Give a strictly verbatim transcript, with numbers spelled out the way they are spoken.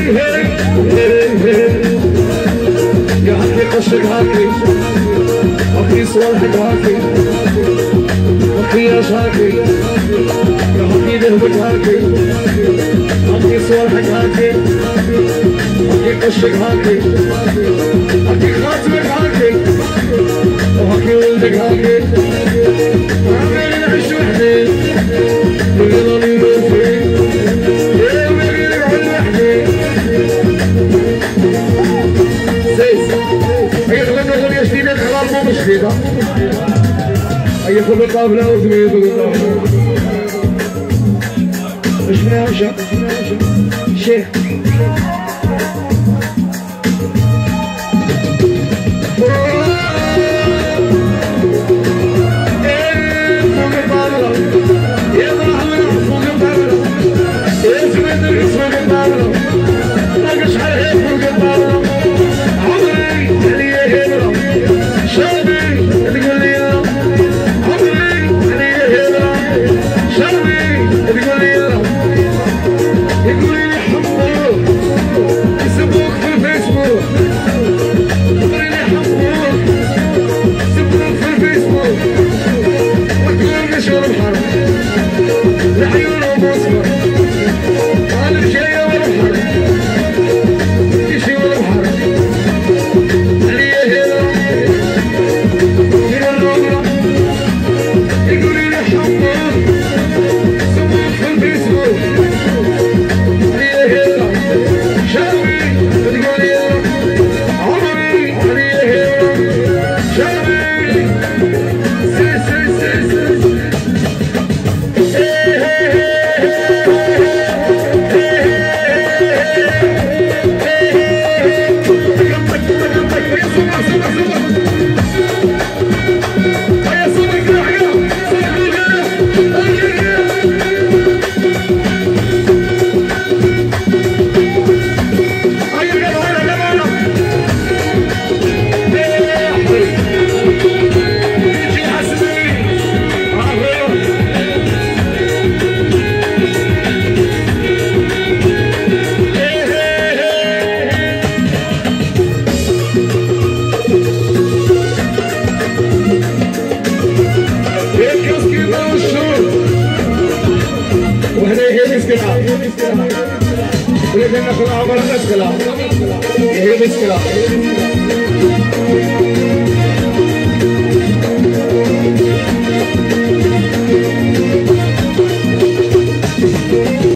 يا حكي قشك هاكي حكي صالحك هاكي حكي يا شاكي يا حكي ذهبك هاكي حكي صالحك هاكي حكي قشك هاكي حكي خاتمك هاكي وحكي ولدك هاكي عمالي نعيش وحدي ويضل يوفي جديدة هي كل طابلة وزميل كل طابلة مش ناشا شيخ ولكن ناخذ عبر المسكلة هي مسكلة